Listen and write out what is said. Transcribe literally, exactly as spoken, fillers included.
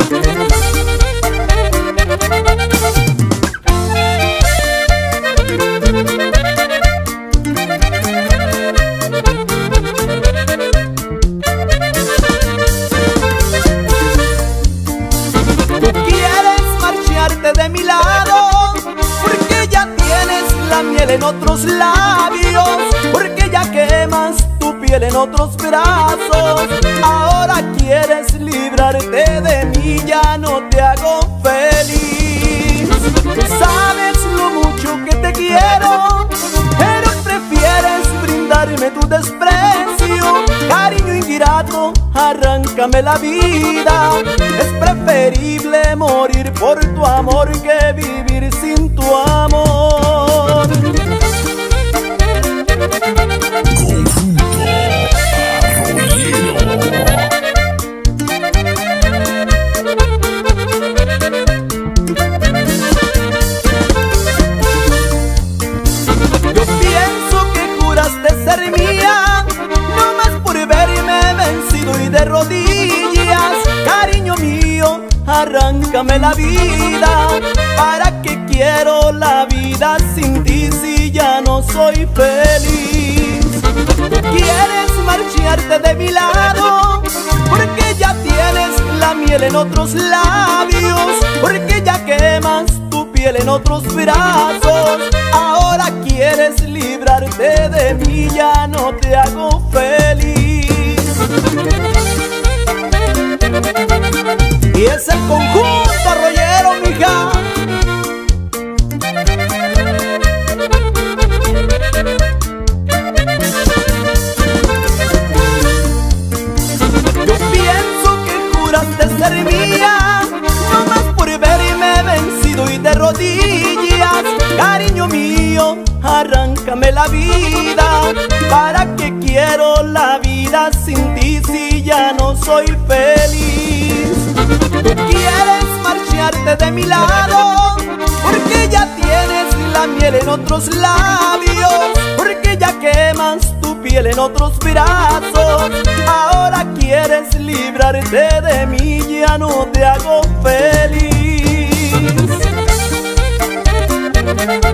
De mi lado, porque ya tienes la miel en otros labios, porque ya quemas tu piel en otros brazos. Ahora quieres librarte de mí, ya no te hago feliz. Tú sabes lo mucho que te quiero, pero prefieres brindarme tu desprecio. Cariño ingrato, arráncame la vida. Es preferible morir por tu amor que vivir sin tu amor. Conjunto Arroyero. Yo pienso que juraste ser mía, no más por verme vencido y de rodillas. Cariño mío, arráncame la vida. ¿Para qué quiero la vida sin ti si ya no soy feliz? Tú quieres marcharte de mi lado, porque ya tienes la miel en otros labios, porque ya quemas tu piel en otros brazos. Ahora quieres librarte de mí, ya no te hago feliz. Y es el conjunto arroyero, mija. Yo pienso que juraste ser mía, no más por verme vencido y de rodillas. Cariño mío, arráncame la vida. ¿Para qué quiero la vida sin ti si ya no soy feliz? Tú quieres marcharte de mi lado, porque ya tienes la miel en otros labios, porque ya quemas tu piel en otros brazos. Ahora quieres librarte de mí, ya no te hago feliz.